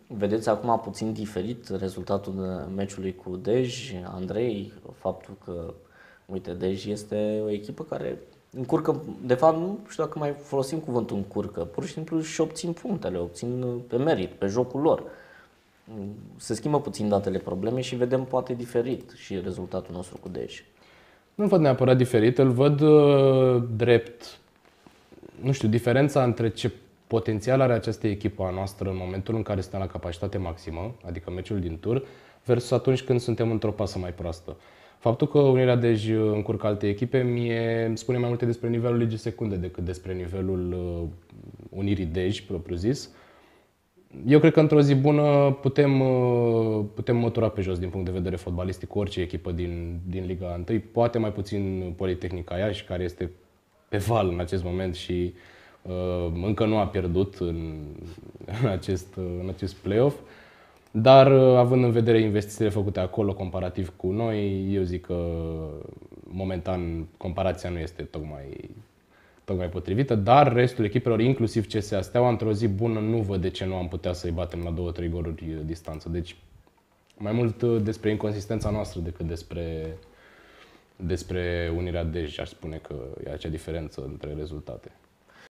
Vedeți acum puțin diferit rezultatul meciului cu Dej, Andrei, faptul că, uite, Dej este o echipă care încurcă, de fapt nu știu dacă mai folosim cuvântul încurcă, pur și simplu și obțin punctele, obțin pe merit, pe jocul lor. Se schimbă puțin datele probleme și vedem poate diferit și rezultatul nostru cu Dej. Nu văd neapărat diferit, îl văd drept, nu știu, diferența între ce potențial are această echipă a noastră în momentul în care suntem la capacitate maximă, adică meciul din tur, versus atunci când suntem într-o pasă mai proastă. Faptul că Unirea Dej încurcă alte echipe mie spune mai multe despre nivelul Ligii Secunde decât despre nivelul Unirii Dej, propriu zis. Eu cred că într-o zi bună putem mătura pe jos din punct de vedere fotbalistic orice echipă din Liga 1. Poate mai puțin Politehnica Iași, care este pe val în acest moment și încă nu a pierdut în acest play-off. Dar având în vedere investițiile făcute acolo comparativ cu noi, eu zic că momentan comparația nu este tocmai potrivită, dar restul echipelor, inclusiv CSA Steaua, într-o zi bună nu văd de ce nu am putea să-i batem la 2-3 goluri distanță. Deci mai mult despre inconsistența noastră decât despre Unirea Dej, aș spune că e acea diferență între rezultate.